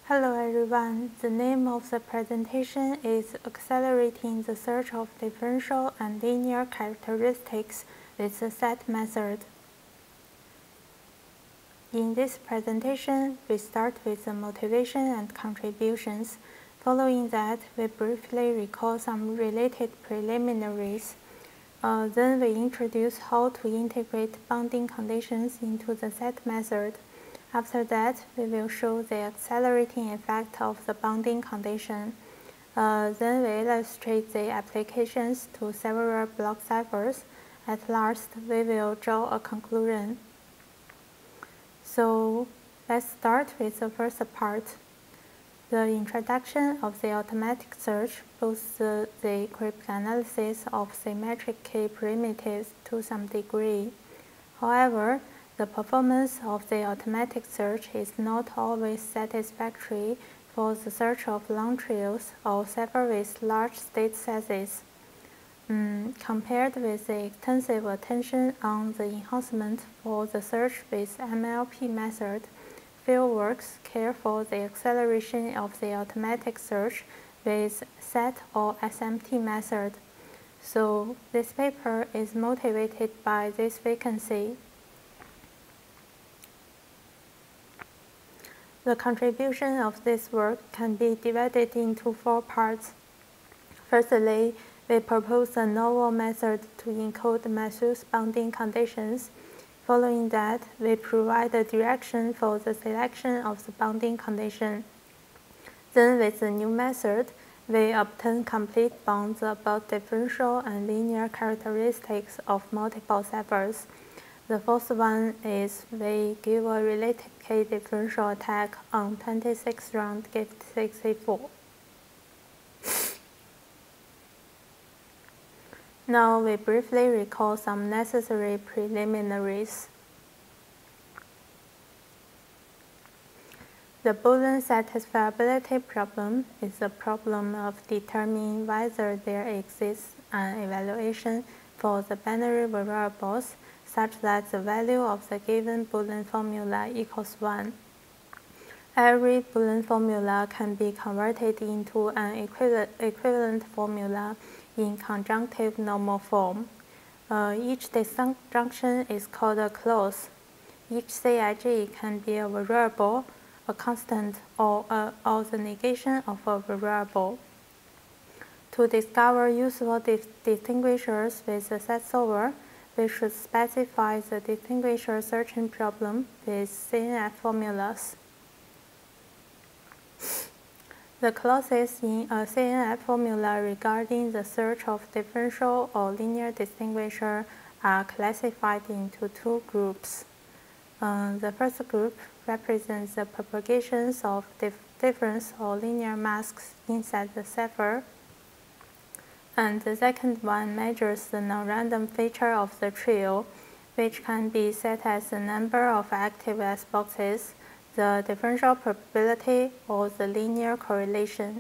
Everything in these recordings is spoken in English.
Hello everyone, the name of the presentation is Accelerating the Search of Differential and Linear Characteristics with the Set Method. In this presentation, we start with the motivation and contributions. Following that, we briefly recall some related preliminaries. Then we introduce how to integrate bounding conditions into the set method. After that, we will show the accelerating effect of the bounding condition. Then we illustrate the applications to several block ciphers. At last, we will draw a conclusion. So let's start with the first part. The introduction of the automatic search boosts the cryptanalysis of symmetric key primitives to some degree. However, the performance of the automatic search is not always satisfactory for the search of long trails or ciphers with large state sizes. Compared with the extensive attention on the enhancement for the search with MLP method, fieldworks care for the acceleration of the automatic search with set or SMT method. So this paper is motivated by this vacancy. The contribution of this work can be divided into 4 parts. Firstly, we propose a novel method to encode Matthews bounding conditions. Following that, we provide a direction for the selection of the bounding condition. Then, with the new method, we obtain complete bounds about differential and linear characteristics of multiple ciphers. The fourth one is we give a related key differential attack on 26th round gift 64. Now we briefly recall some necessary preliminaries. The Boolean satisfiability problem is the problem of determining whether there exists an evaluation for the binary variables such that the value of the given Boolean formula equals 1. Every Boolean formula can be converted into an equivalent formula in conjunctive normal form. Each disjunction is called a clause. Each CIG can be a variable, a constant, or the negation of a variable. To discover useful distinguishers with the set solver, we should specify the distinguisher searching problem with CNF formulas. The clauses in a CNF formula regarding the search of differential or linear distinguisher are classified into 2 groups. The first group represents the propagations of difference or linear masks inside the cipher. And the second one measures the non-random feature of the trio, which can be set as the number of active S boxes, the differential probability, or the linear correlation.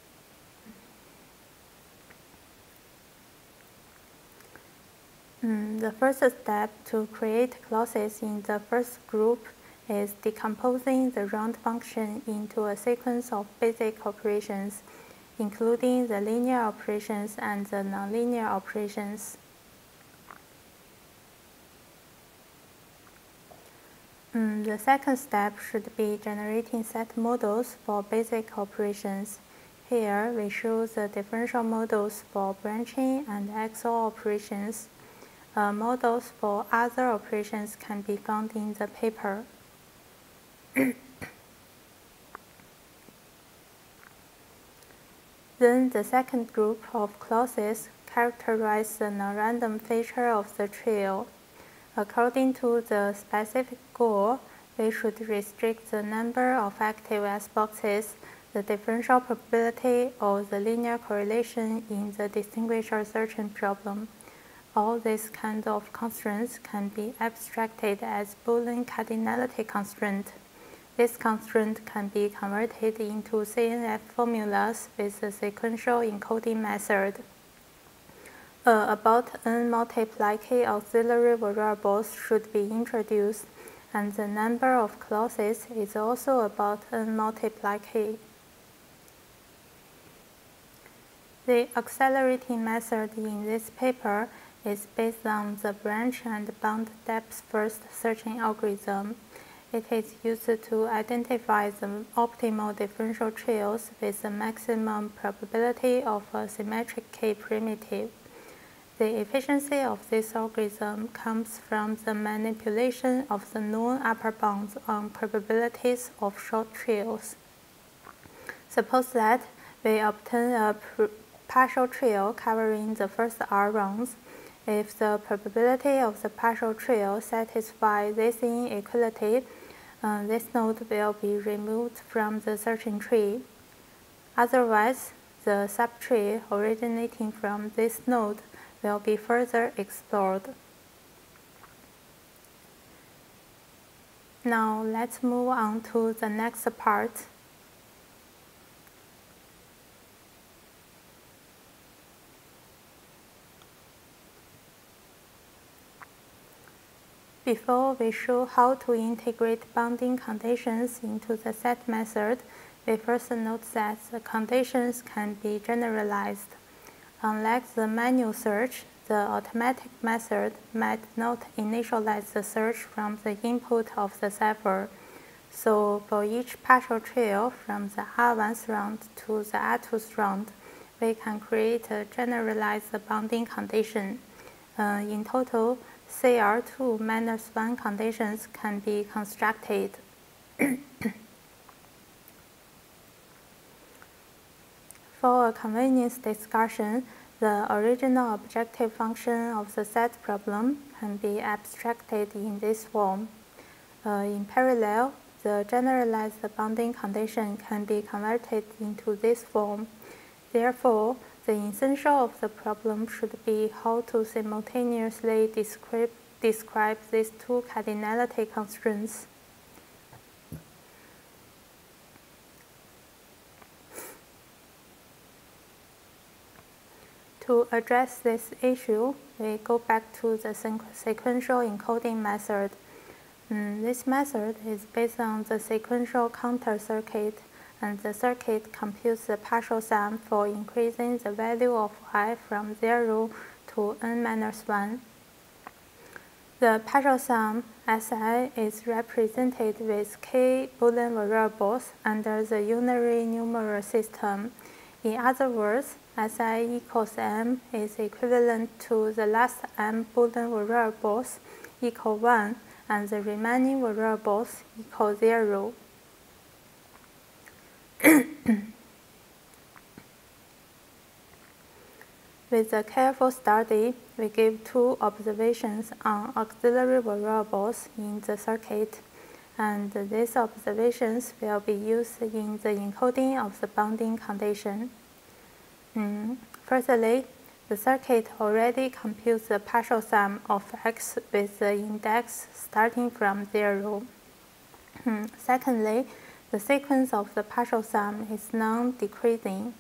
The first step to create clauses in the first group is decomposing the round function into a sequence of basic operations, including the linear operations and the nonlinear operations. The second step should be generating set models for basic operations. Here, we show the differential models for branching and XOR operations. Models for other operations can be found in the paper. Then the second group of clauses characterize the non-random feature of the trio. According to the specific goal, we should restrict the number of active S boxes, the differential probability, or the linear correlation in the distinguisher searching problem. All these kinds of constraints can be abstracted as Boolean cardinality constraint. This constraint can be converted into CNF formulas with the sequential encoding method. About n multiply k auxiliary variables should be introduced, and the number of clauses is also about n multiply k. The accelerating method in this paper is based on the branch and bound depth first searching algorithm. It is used to identify the optimal differential trails with the maximum probability of a symmetric k primitive. The efficiency of this algorithm comes from the manipulation of the known upper bounds on probabilities of short trails. Suppose that we obtain a partial trail covering the first r rounds. If the probability of the partial trail satisfies this inequality, this node will be removed from the searching tree. Otherwise, the subtree originating from this node will be further explored. Now let's move on to the next part. Before we show how to integrate bounding conditions into the set method, we first note that the conditions can be generalized. Unlike the manual search, the automatic method might not initialize the search from the input of the cipher. So for each partial trail from the R1th round to the R2th round, we can create a generalized bounding condition. In total, CR2 minus 1 conditions can be constructed. For a convenience discussion, the original objective function of the set problem can be abstracted in this form. In parallel, the generalized bounding condition can be converted into this form. Therefore, the essential of the problem should be how to simultaneously describe these two cardinality constraints. To address this issue, we go back to the sequential encoding method. This method is based on the sequential counter circuit, and the circuit computes the partial sum for increasing the value of I from 0 to n-1. The partial sum Si is represented with k Boolean variables under the unary numeral system. In other words, Si equals m is equivalent to the last m Boolean variables equal 1 and the remaining variables equal 0. With a careful study, we give two observations on auxiliary variables in the circuit, and these observations will be used in the encoding of the bounding condition. Firstly, the circuit already computes the partial sum of x with the index starting from 0. Secondly, the sequence of the partial sum is non-decreasing.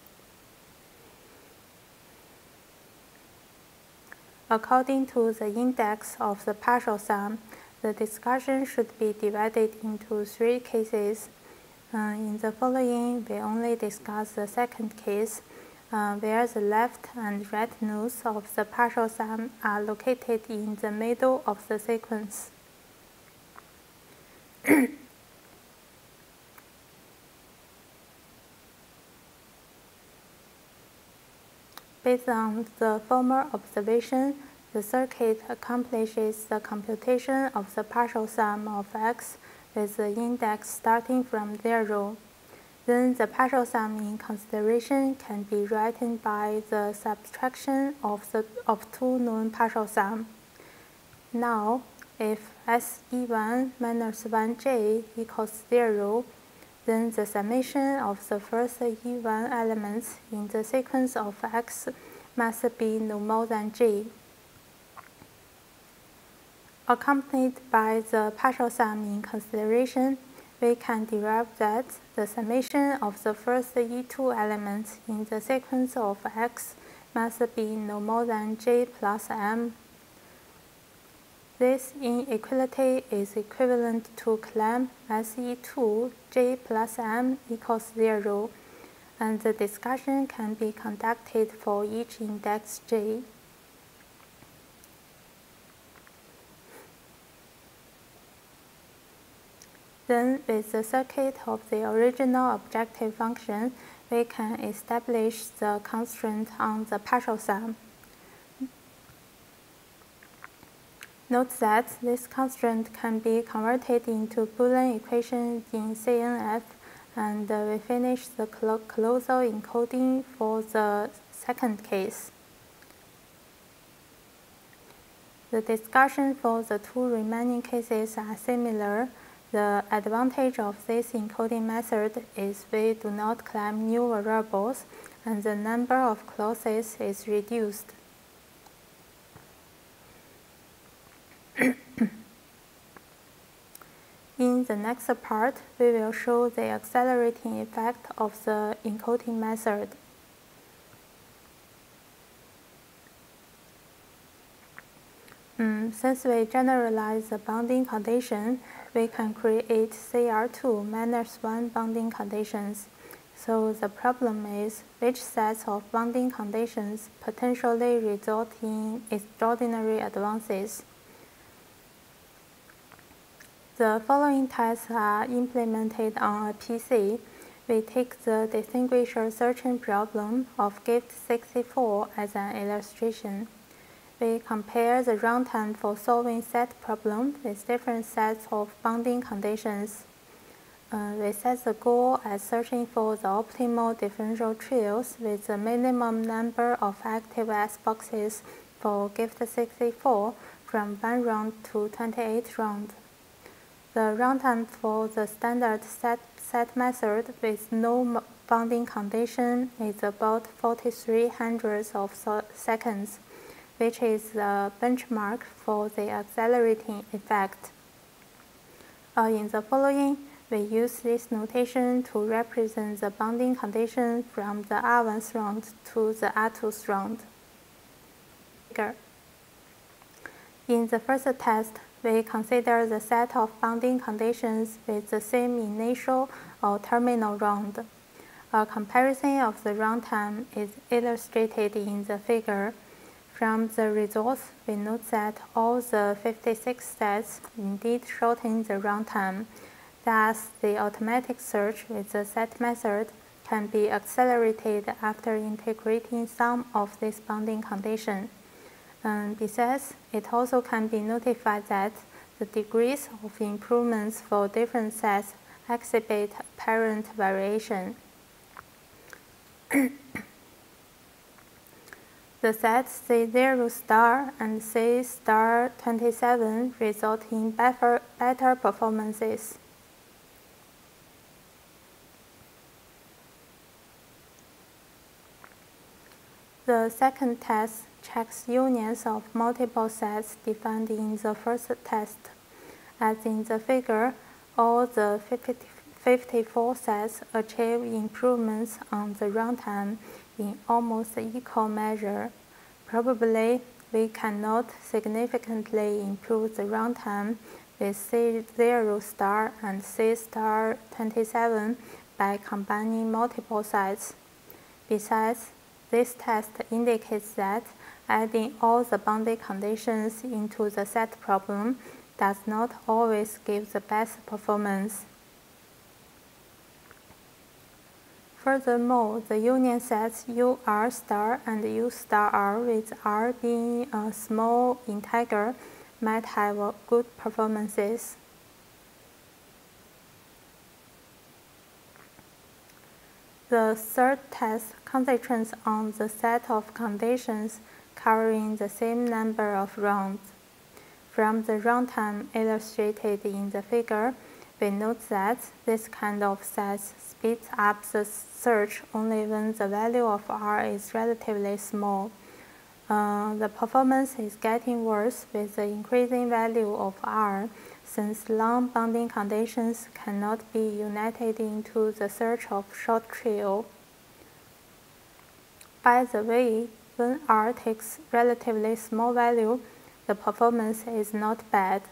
According to the index of the partial sum, the discussion should be divided into 3 cases. In the following, we only discuss the second case, where the left and right nodes of the partial sum are located in the middle of the sequence. Based on the former observation, the circuit accomplishes the computation of the partial sum of x with the index starting from 0. Then the partial sum in consideration can be written by the subtraction of two known partial sum. Now, if SE1 minus 1j equals 0, then the summation of the first E1 elements in the sequence of x must be no more than j. Accompanied by the partial sum in consideration, we can derive that the summation of the first E2 elements in the sequence of x must be no more than j plus m. This inequality is equivalent to claim SE2 J plus M equals 0, and the discussion can be conducted for each index J. Then, with the circuit of the original objective function, we can establish the constraint on the partial sum. Note that this constraint can be converted into Boolean equation in CNF, and we finish the closal encoding for the second case. The discussion for the two remaining cases are similar. The advantage of this encoding method is we do not claim new variables, and the number of clauses is reduced. In the next part, we will show the accelerating effect of the encoding method. Since we generalize the bounding condition, we can create CR2-1 bounding conditions. So the problem is which sets of bounding conditions potentially result in extraordinary advances. The following tests are implemented on a PC. We take the distinguisher searching problem of gift 64 as an illustration. We compare the runtime for solving set problem with different sets of bounding conditions. We set the goal as searching for the optimal differential trios with the minimum number of active S boxes for gift 64 from 1 round to 28 rounds. The runtime for the standard set method with no bounding condition is about 4300 of seconds, which is the benchmark for the accelerating effect. In the following, we use this notation to represent the bounding condition from the R1 round to the R2 round. In the first test, we consider the set of bounding conditions with the same initial or terminal round. A comparison of the runtime is illustrated in the figure. From the results, we note that all the 56 sets indeed shorten the runtime. Thus, the automatic search with the set method can be accelerated after integrating some of these bounding conditions. Besides, it also can be notified that the degrees of improvements for different sets exhibit apparent variation. The sets C0 star and C star 27 result in better performances. The second test checks unions of multiple sets defined in the first test. As in the figure, all the 54 sets achieve improvements on the runtime in almost equal measure. Probably, we cannot significantly improve the runtime with C0 star and C star 27 by combining multiple sets. Besides, this test indicates that adding all the boundary conditions into the set problem does not always give the best performance. Furthermore, the union sets UR star and U star R with R being a small integer might have good performances. The third test concentrates on the set of conditions covering the same number of rounds. From the runtime illustrated in the figure, we note that this kind of set speeds up the search only when the value of R is relatively small. The performance is getting worse with the increasing value of R, since long bounding conditions cannot be united into the search of short trio. By the way, when R takes relatively small value, the performance is not bad.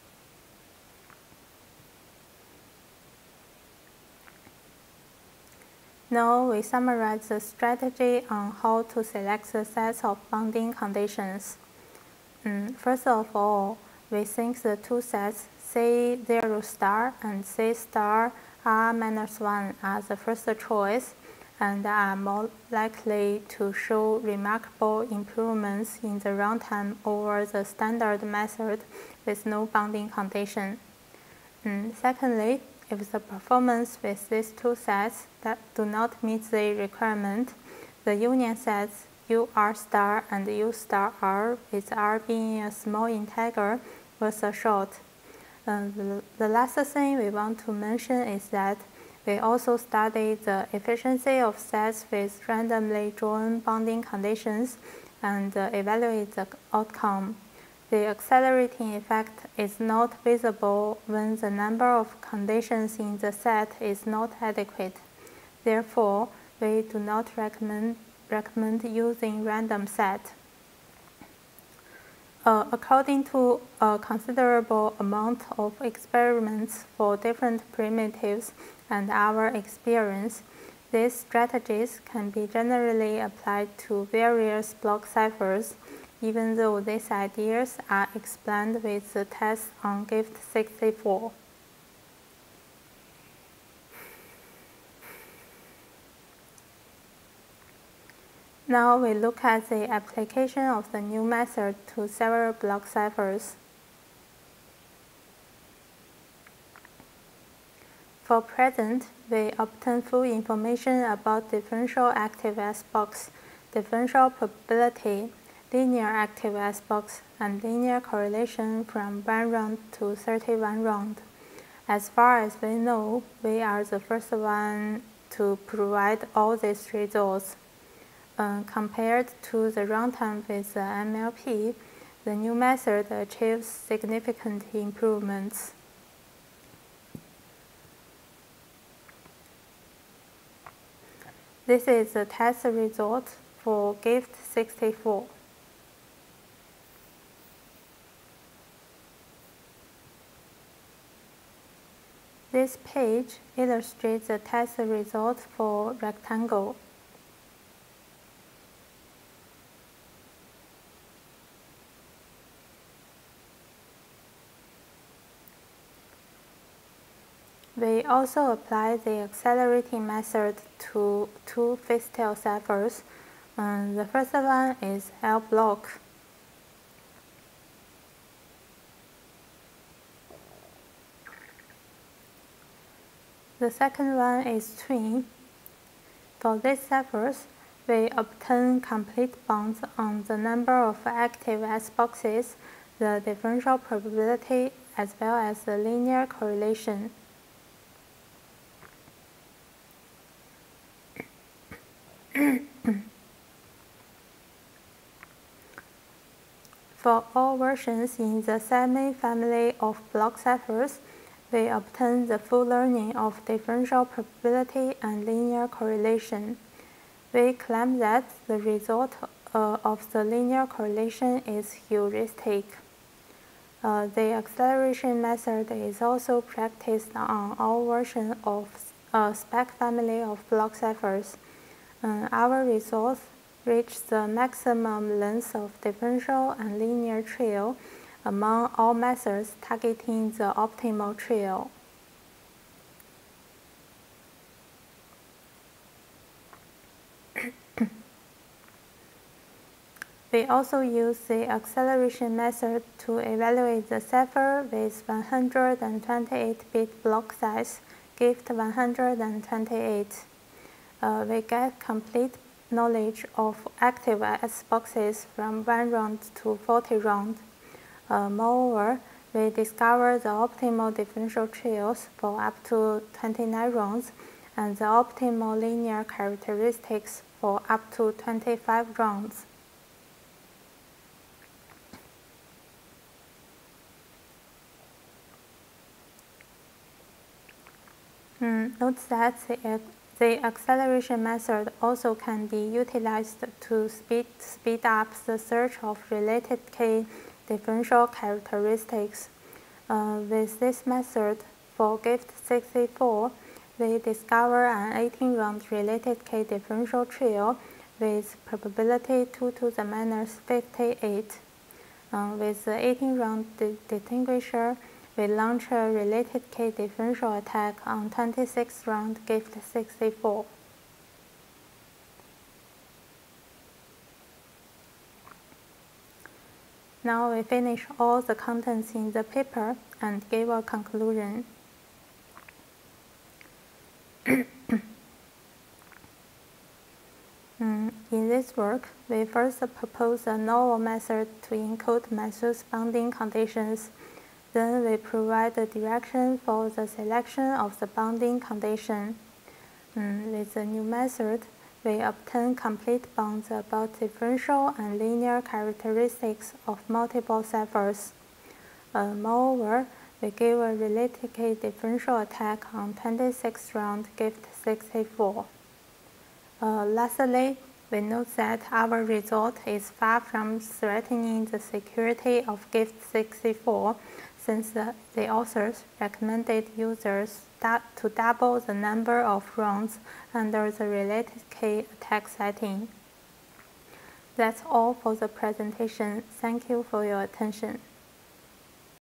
Now we summarize the strategy on how to select the sets of bounding conditions. First of all, we think the two sets C0 star and C star R-1 are the first choice and are more likely to show remarkable improvements in the runtime over the standard method with no bounding condition. Secondly, if the performance with these two sets that do not meet the requirement, the union sets UR star and U star R, with R being a small integer, was a short. The last thing we want to mention is that we also studied the efficiency of sets with randomly drawn bounding conditions and evaluate the outcome. The accelerating effect is not visible when the number of conditions in the set is not adequate. Therefore, we do not recommend using random set. According to a considerable amount of experiments for different primitives and our experience, these strategies can be generally applied to various block ciphers, even though these ideas are explained with the test on Gift 64. Now we look at the application of the new method to several block ciphers. For present, we obtain full information about differential active S-box, differential probability, linear active S-box, and linear correlation from 1 round to 31 round. As far as we know, we are the first one to provide all these results. Compared to the runtime with the MLP, the new method achieves significant improvements. This is the test result for Gift 64. This page illustrates the test result for rectangle. We also apply the accelerating method to two fixed-tail ciphers. The first one is L block. The second one is twin. For these ciphers, we obtain complete bounds on the number of active S-boxes, the differential probability, as well as the linear correlation. For all versions in the semi-family of block ciphers, we obtain the full learning of differential probability and linear correlation. We claim that the result of the linear correlation is heuristic. The acceleration method is also practiced on all versions of a spec family of block ciphers. Our results reach the maximum length of differential and linear trio among all methods targeting the optimal trio. We also use the acceleration method to evaluate the cipher with 128-bit block size, Gift 128. We get complete knowledge of active S-boxes from 1 round to 40 round. Moreover, we discover the optimal differential trios for up to 29 rounds and the optimal linear characteristics for up to 25 rounds. Note that the acceleration method also can be utilized to speed up the search of related key differential characteristics. With this method, for gift 64, we discover an 18-round related K differential trio with probability 2 to the minus 58. With the 18-round distinguisher, we launch a related K differential attack on 26th round gift 64. Now we finish all the contents in the paper and give a conclusion. In this work, we first propose a novel method to encode Malthus bounding conditions. Then we provide the direction for the selection of the bounding condition. With the new method, we obtain complete bounds about differential and linear characteristics of multiple ciphers. Moreover, we give a related K differential attack on 26th round gift 64. Lastly, we note that our result is far from threatening the security of gift 64, since the authors recommended users to double the number of rounds under the related K attack setting. That's all for the presentation. Thank you for your attention.